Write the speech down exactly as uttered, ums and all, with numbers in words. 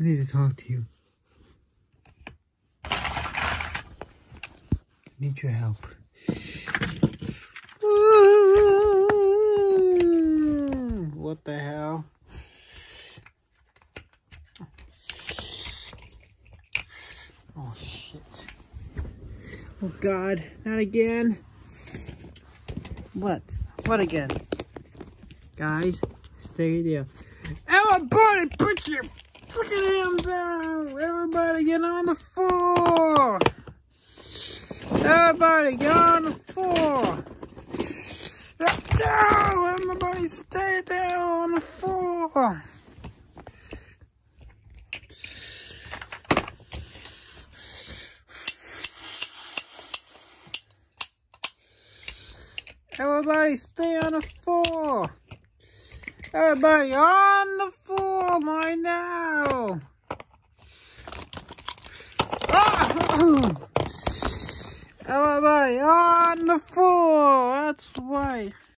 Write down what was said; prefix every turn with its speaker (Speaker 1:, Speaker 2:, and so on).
Speaker 1: need to talk to you. I need your help. What the hell? Oh shit. Oh God, not again. What? What again? Guys, stay there. Everybody put your fucking hands down! Everybody get on the floor! Everybody get on the floor! Down! Everybody stay down on the floor! Everybody stay on the floor! Everybody on the floor right now! Ah! Everybody on the floor! That's right!